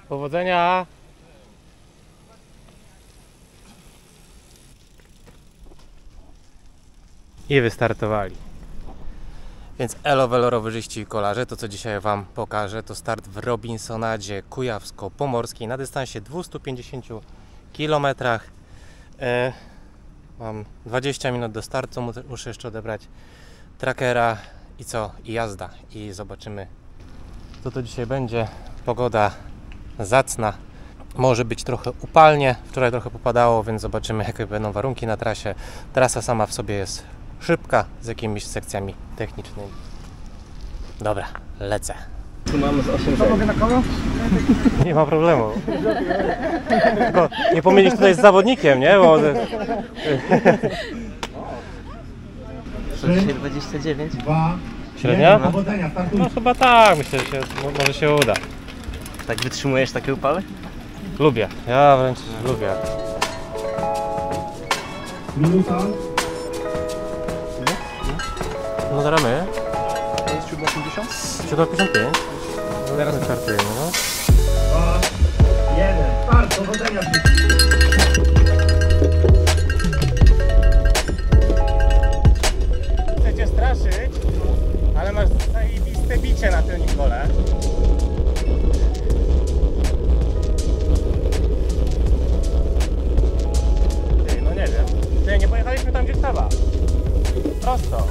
Powodzenia! I wystartowali. Więc elo rowerzyści i kolarze, to co dzisiaj Wam pokażę, to start w Robinsonadzie Kujawsko-Pomorskiej na dystansie 250 km. Mam 20 minut do startu, muszę jeszcze odebrać trackera i co? I jazda. I zobaczymy, co to dzisiaj będzie. Pogoda zacna. Może być trochę upalnie. Wczoraj trochę popadało, więc zobaczymy, jakie będą warunki na trasie. Trasa sama w sobie jest szybka, z jakimiś sekcjami technicznymi. Dobra, lecę. Tu mamy z 8. Mogę na koło? Nie ma problemu. Tylko nie pomylić tutaj z zawodnikiem, nie? Bo... Dzisiaj 29. Średnia? No chyba tak, myślę, że może się uda. Tak wytrzymujesz takie upały? Lubię, ja wręcz lubię. Minuta. No zaramy. To jest 7,50? 7,55. Teraz startujemy, no. 2, 1. Start, powodzenia. Chcę Cię straszyć, ale masz zajebiste bicie na tym Nikole. Ty, no nie wiem. Ty, nie pojechaliśmy tam, gdzie trzeba. Prosto.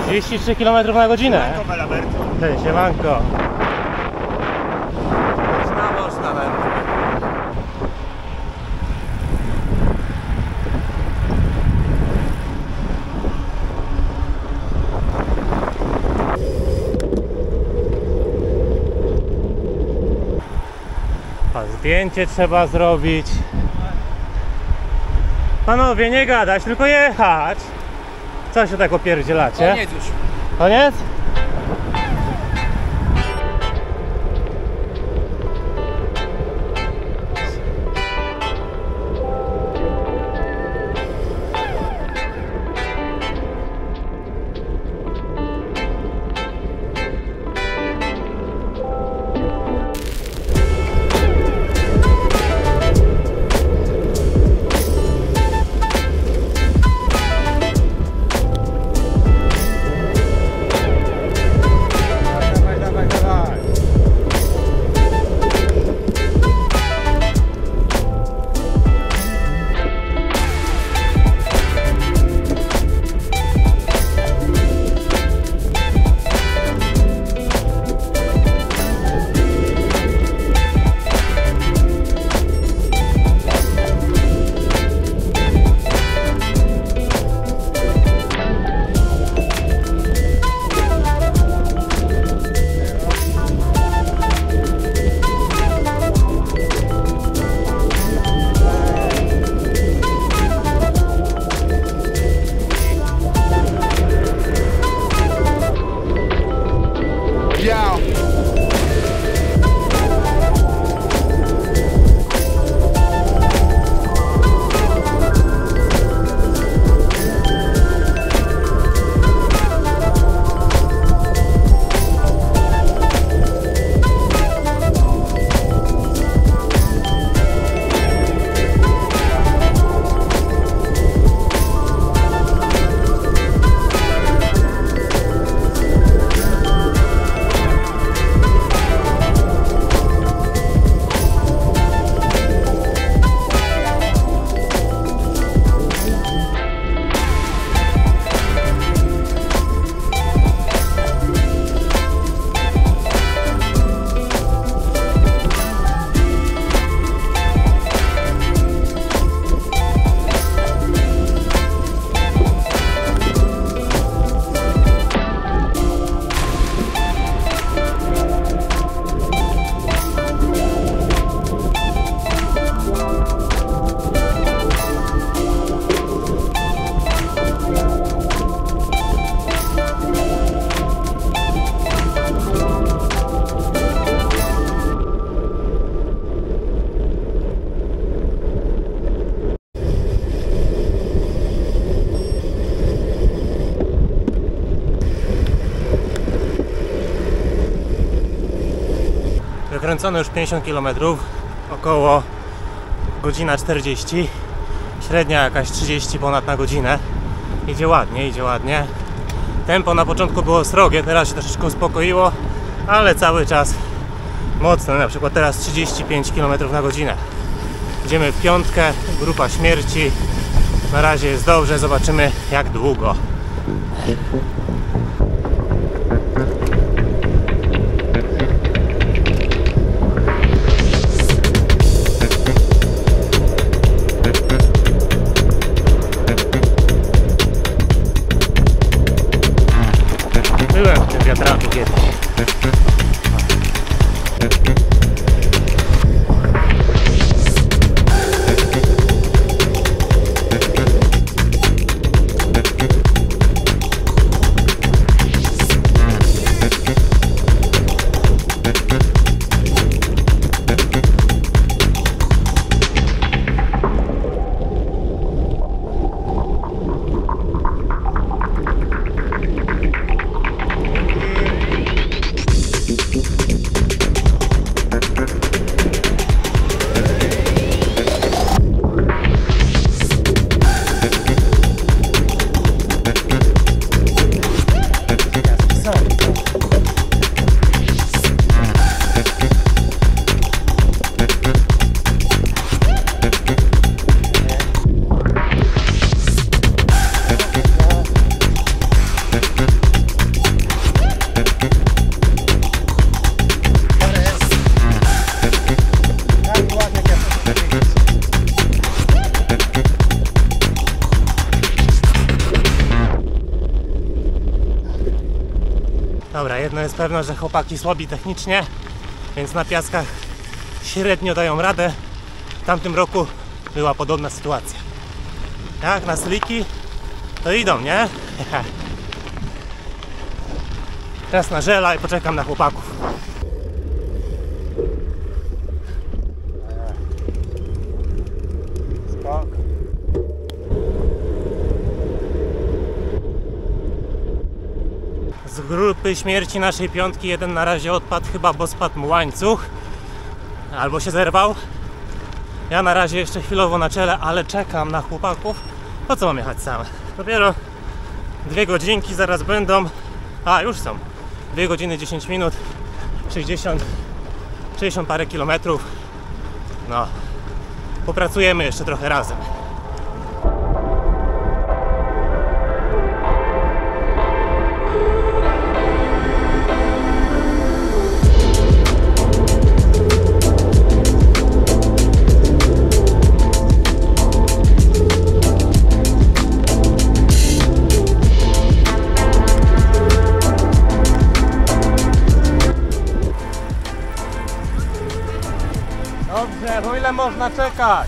33 km na godzinę. Hej, siemanko. Można. A zdjęcie trzeba zrobić. Panowie, nie gadać, tylko jechać. Co się tak opierdzielacie? Koniec już. Koniec? Wykręcone już 50 km, około godzina 40, średnia jakaś 30 ponad na godzinę. Idzie ładnie. Tempo na początku było srogie, teraz się troszeczkę uspokoiło, ale cały czas mocne, na przykład teraz 35 km na godzinę. Idziemy w piątkę, grupa śmierci. Na razie jest dobrze, zobaczymy jak długo. Byłem w tym wiatraku kiedyś. Dobra, jedno jest pewne, że chłopaki słabi technicznie, więc na piaskach średnio dają radę. W tamtym roku była podobna sytuacja. Jak na sliki, to idą, nie? Teraz na żela i poczekam na chłopaków. Spoko. Z grupy śmierci naszej piątki jeden na razie odpadł, chyba bo spadł mu łańcuch albo się zerwał. Ja na razie jeszcze chwilowo na czele, ale czekam na chłopaków. Po co mam jechać sam? Dopiero 2 godzinki zaraz będą. A, już są 2 godziny 10 minut, 60 parę kilometrów. No, popracujemy jeszcze trochę razem. Dobrze, bo ile można czekać?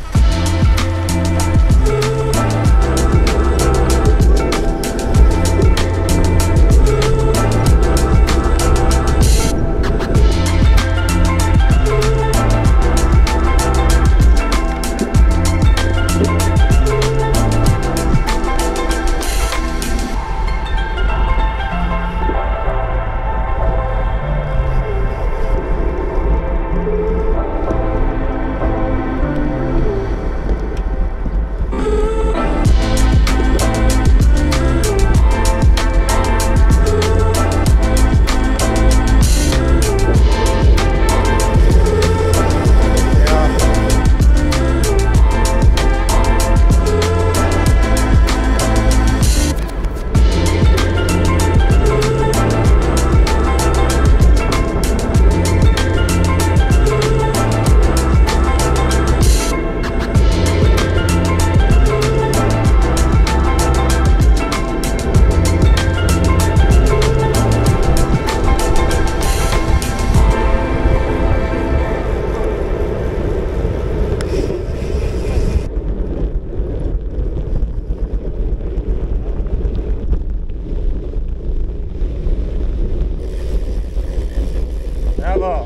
Brawo!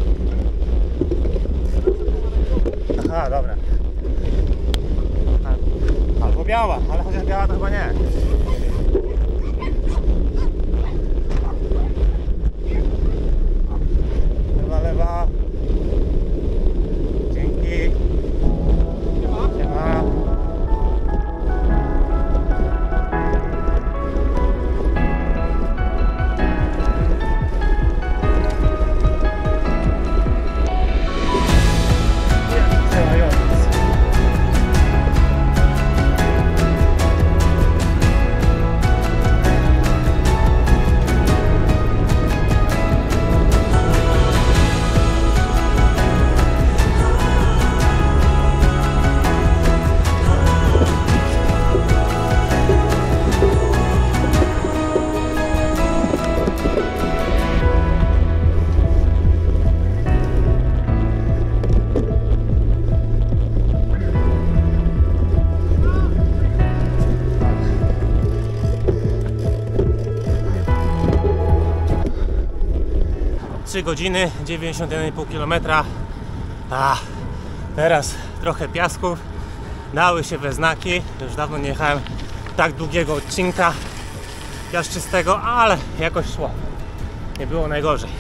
Aha, dobra. Albo biała, ale chociaż biała to chyba nie. Lewa, lewa. Dzięki. Siema. Trzy godziny, 91,5 km. Teraz trochę piasków. Dały się we znaki. Już dawno nie jechałem tak długiego odcinka piaszczystego, ale jakoś szło. Nie było najgorzej.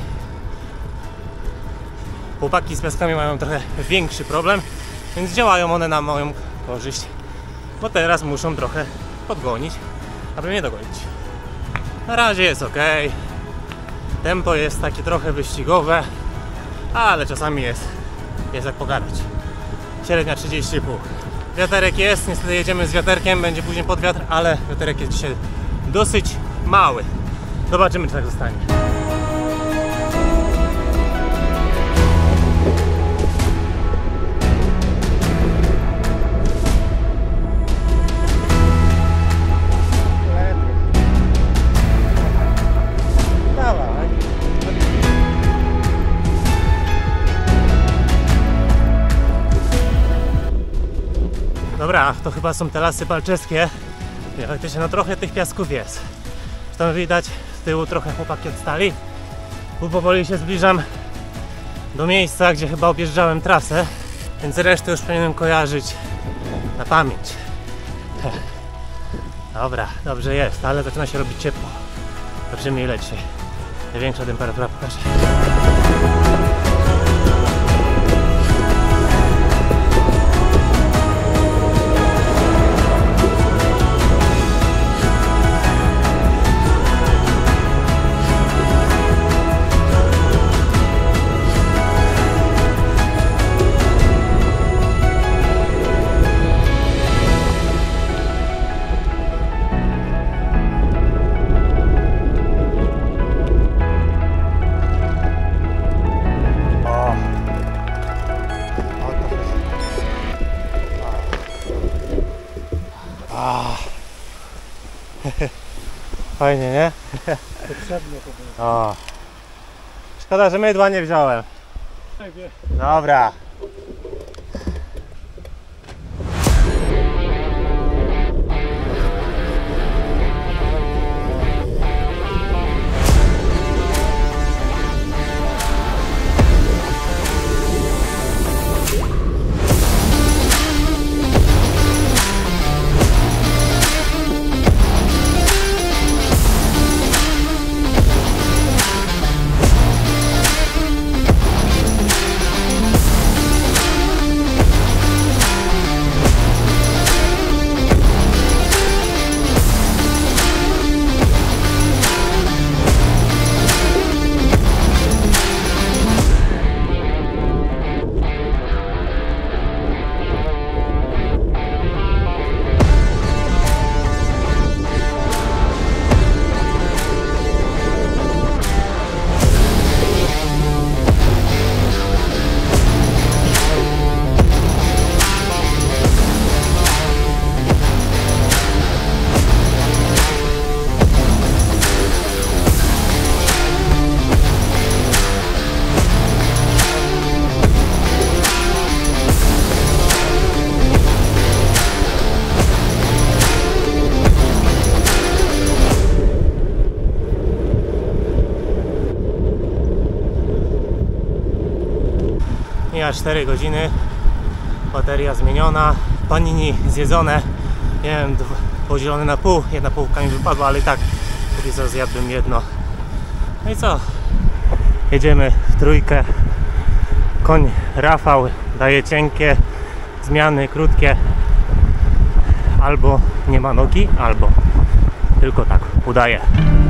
Chłopaki z piaskami mają trochę większy problem, więc działają one na moją korzyść, bo teraz muszą trochę podgonić, aby mnie dogonić. Na razie jest ok. Tempo jest takie trochę wyścigowe, ale czasami jest jak pogadać. Średnia 30,5. Wiaterek jest, niestety jedziemy z wiaterkiem, będzie później podwiatr, ale wiaterek jest dzisiaj dosyć mały. Zobaczymy, czy tak zostanie. Dawaj. Dobra, to chyba są te lasy balczeskie. Faktycznie no trochę tych piasków jest. Tam widać z tyłu trochę chłopaki odstali. Powoli się zbliżam do miejsca, gdzie chyba objeżdżałem trasę, więc resztę już powinienem kojarzyć na pamięć. Dobra, dobrze jest, ale zaczyna się robić ciepło. Zobaczymy ile dzisiaj największa temperatura pokaże. Fajnie, nie? Potrzebne to było. O. Szkoda, że mydła nie wziąłem. Dobra. Mija 4 godziny, bateria zmieniona, panini zjedzone, nie wiem, podzielone na pół, jedna półka mi wypadła, ale i tak póki co zjadłbym jedno. No i co? Jedziemy w trójkę, koń Rafał daje cienkie zmiany, krótkie, albo nie ma nogi, albo tylko tak udaje.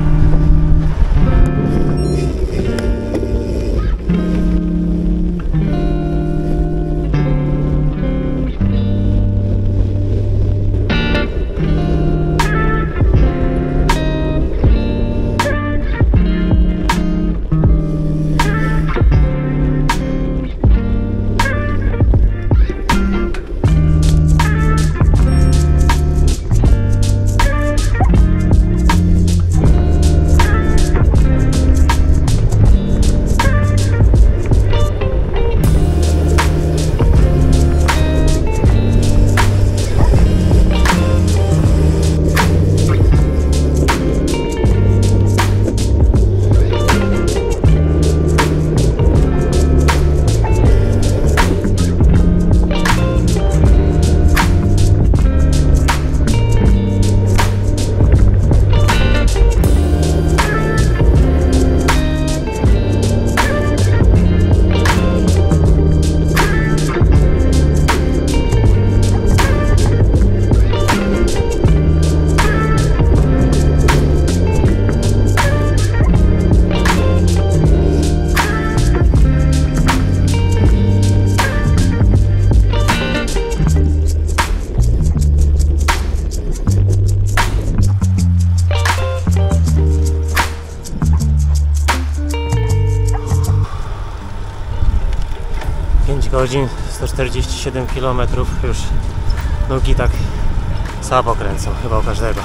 Godzin, 147 km, już nogi tak słabo kręcą, chyba u każdego.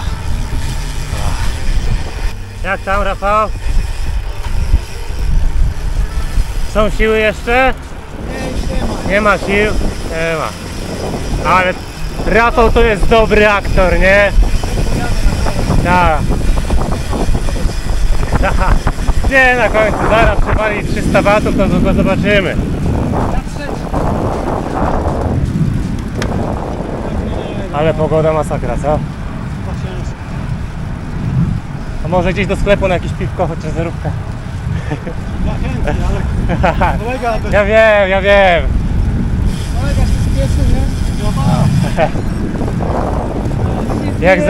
Jak tam, Rafał? Są siły jeszcze? Nie ma sił? Nie ma. Ale Rafał to jest dobry aktor, nie? Tak. Nie, na końcu zaraz przepali 300 watów, to tylko zobaczymy. Ale pogoda masakra, co? A może gdzieś do sklepu na jakieś piwko, chociaż zerówkę. Ja chętnie, ale kolega to... Ja wiem. Kolega się spieszy, nie? Jak za...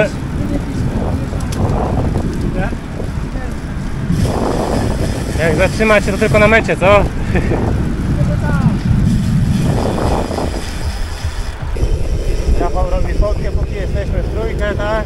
Jak zatrzymacie, to tylko na mecie, co? Rafał robi fotkę, póki jesteśmy w trójkę, tak?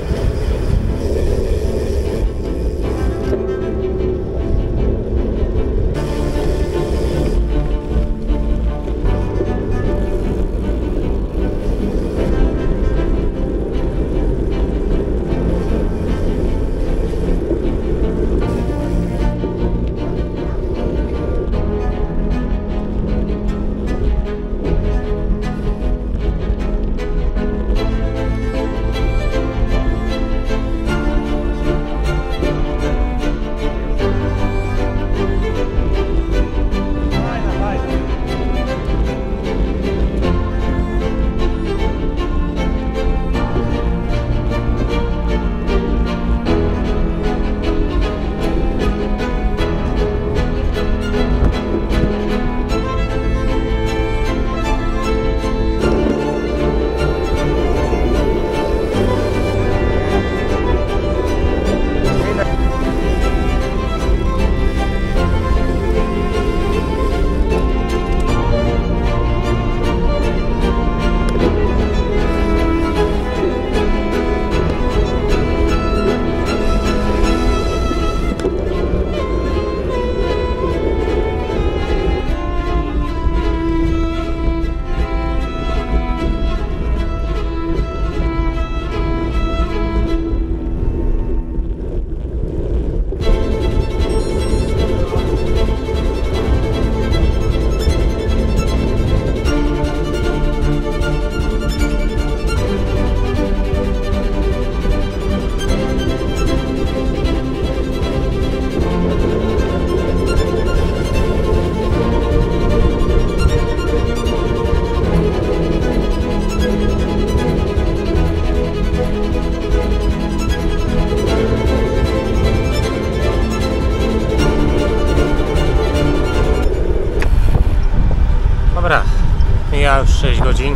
Dobra, mija już 6 godzin,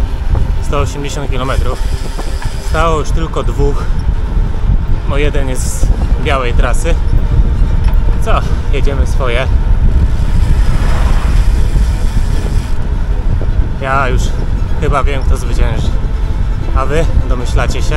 180 km. Stało już tylko dwóch, bo jeden jest z białej trasy. Co? Jedziemy swoje. Ja już chyba wiem, kto zwycięży. A wy domyślacie się?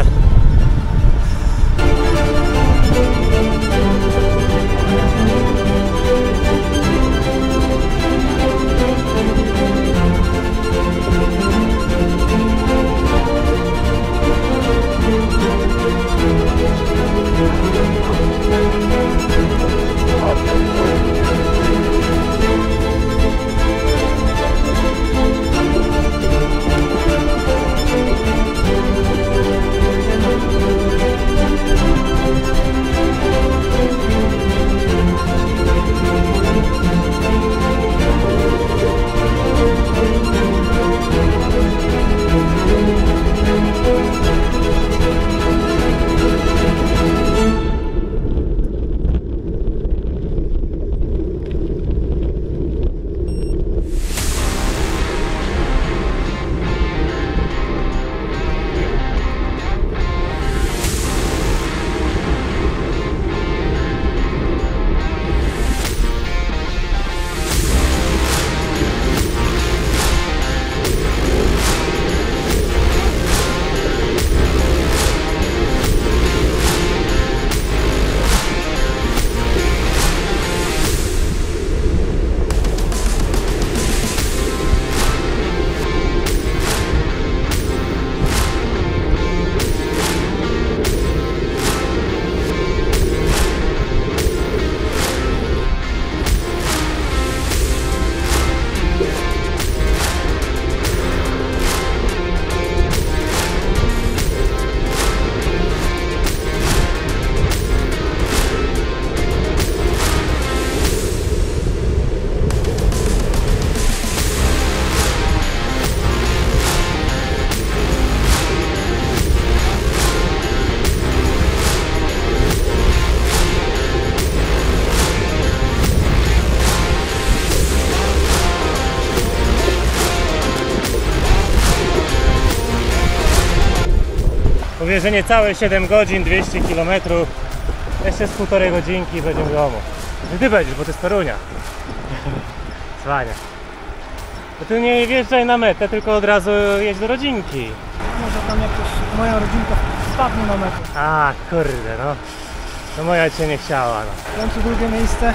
Prawie, że niecałe 7 godzin, 200 km. Jeszcze z 1,5 godzinki będziemy w domu. Ty będziesz, bo ty z Torunia. Cwania. To ty nie wjeżdżaj na metę, tylko od razu jedź do rodzinki. Może tam jakoś moja rodzinka spadnie na metę. A, kurde, no. No moja cię nie chciała, no. W końcu drugie miejsce.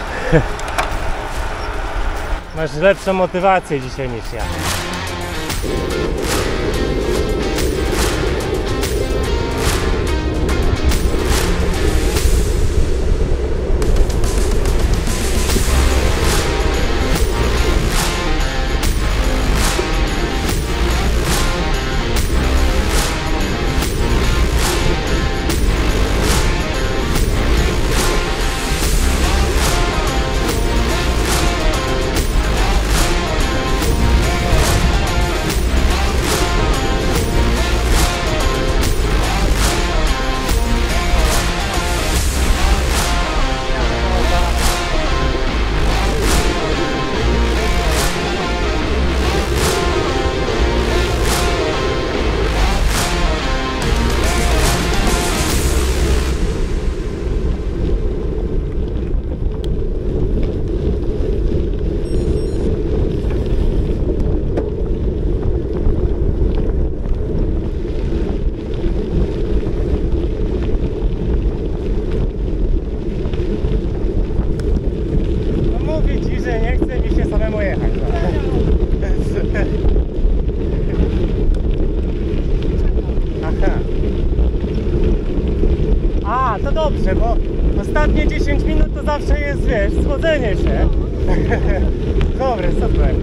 Masz lepszą motywację dzisiaj niż ja. A, to dobrze, bo ostatnie 10 minut to zawsze jest, wiesz, schodzenie się. Dobre, super.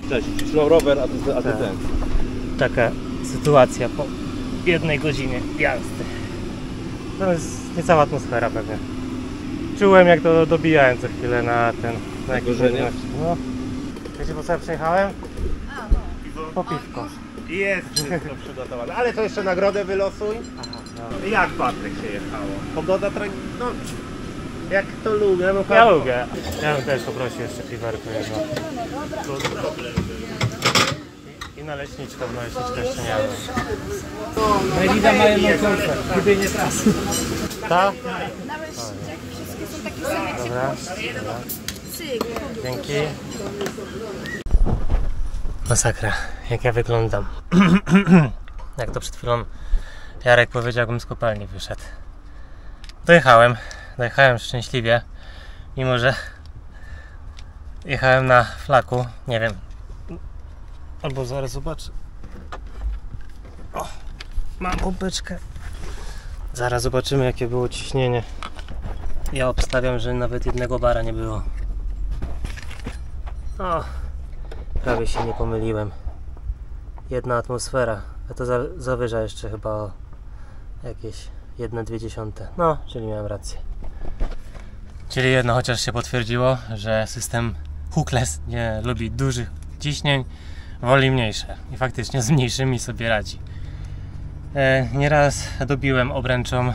Cześć, przyszło rower, a ty Tak. ten. Taka sytuacja po 1 godzinie jazdy. To jest niecała atmosfera pewnie. Czułem, jak to dobijałem co chwilę na ten... Na jakieś Zagrożenie? możliwości. No. Wiecie, po co ja przyjechałem? Po piwko. Jest wszystko przygotowane, ale to jeszcze nagrodę wylosuj. No. Jak Patryk się jechało? Pogoda no jak to lubię, no Ja lubię. Ja bym też poprosił jeszcze piwerkę jedno. I naleśniczkę, bo naleśniczkę jeszcze nie jadłem. Merida ma jedną kolkę, gdyby nie trasy. Ta? Wszystkie są takie same jak Dobra. cyk. Dzięki. Masakra, jak ja wyglądam. Jak to przed chwilą Jarek powiedział, jakbym z kopalni wyszedł. Dojechałem szczęśliwie, mimo że jechałem na flaku, nie wiem, albo zaraz zobaczę. O, mam pompeczkę. Zaraz zobaczymy, jakie było ciśnienie. Ja obstawiam, że nawet 1 bara nie było. O, prawie się nie pomyliłem. 1 atmosfera, a to zawyża jeszcze chyba o jakieś 1,2. No, czyli miałem rację. Czyli jedno chociaż się potwierdziło, że system hookless nie lubi dużych ciśnień, woli mniejsze. I faktycznie z mniejszymi sobie radzi. Nieraz dobiłem obręczą,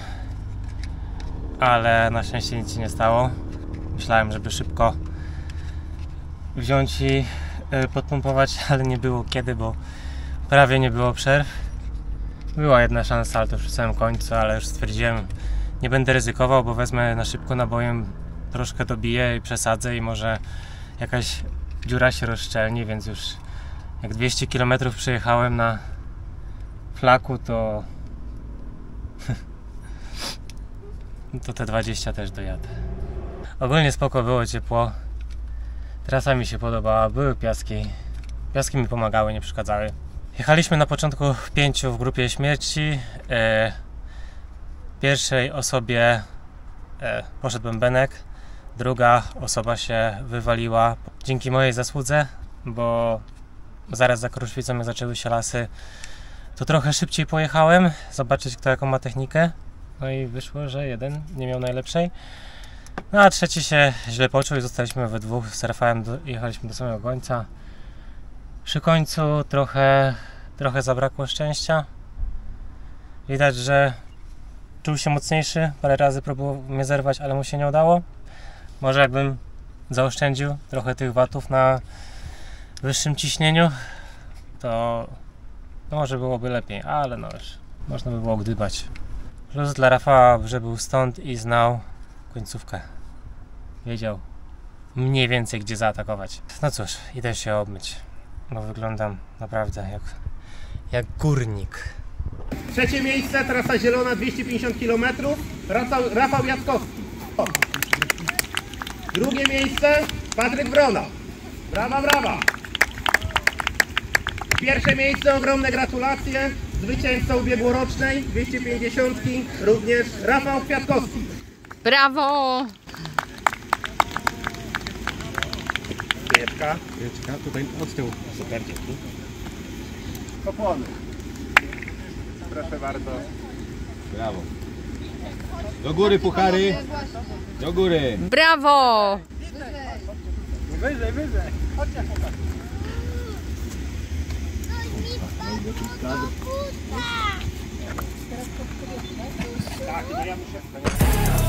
ale na szczęście nic się nie stało. Myślałem, żeby szybko wziąć i podpompować, ale nie było kiedy, bo prawie nie było przerw. Była 1 szansa, ale to już w samym końcu, ale już stwierdziłem, nie będę ryzykował, bo wezmę na szybko nabojem, troszkę dobiję i przesadzę i może jakaś dziura się rozszczelni, więc już jak 200 km przejechałem na flaku, to to te 20 też dojadę. Ogólnie spoko, było ciepło. Trasa mi się podobała, były piaski. Piaski mi pomagały, nie przeszkadzały. Jechaliśmy na początku 5 w grupie śmierci. Pierwszej osobie poszedł bębenek, druga osoba się wywaliła dzięki mojej zasłudze, bo zaraz za Kruszwicą, jak zaczęły się lasy, to trochę szybciej pojechałem, zobaczyć kto jaką ma technikę. No i wyszło, że jeden nie miał najlepszej. No a trzeci się źle poczuł i zostaliśmy we dwóch z Rafałem, jechaliśmy do samego końca. Przy końcu trochę zabrakło szczęścia. Widać, że czuł się mocniejszy, parę razy próbował mnie zerwać, ale mu się nie udało. Może jakbym zaoszczędził trochę tych watów na wyższym ciśnieniu, to może byłoby lepiej, ale no już można by było gdybać. Plus dla Rafała, że był stąd i znał końcówkę. Wiedział mniej więcej gdzie zaatakować. No cóż, idę się obmyć, bo wyglądam naprawdę jak górnik. Trzecie miejsce, trasa zielona, 250 km. Rafał Jackowski. O. Drugie miejsce, Patryk Wrona. Brawa, brawa. Pierwsze miejsce, ogromne gratulacje. Zwycięzcą ubiegłorocznej 250 również Rafał Kwiatkowski. Brawo! Pieczka, tutaj od tyłu. Super, dzięki. Popłony. Proszę bardzo. Brawo. Do góry puchary. Do góry. Brawo! Wyżej, wyżej. Tak, no ja muszę...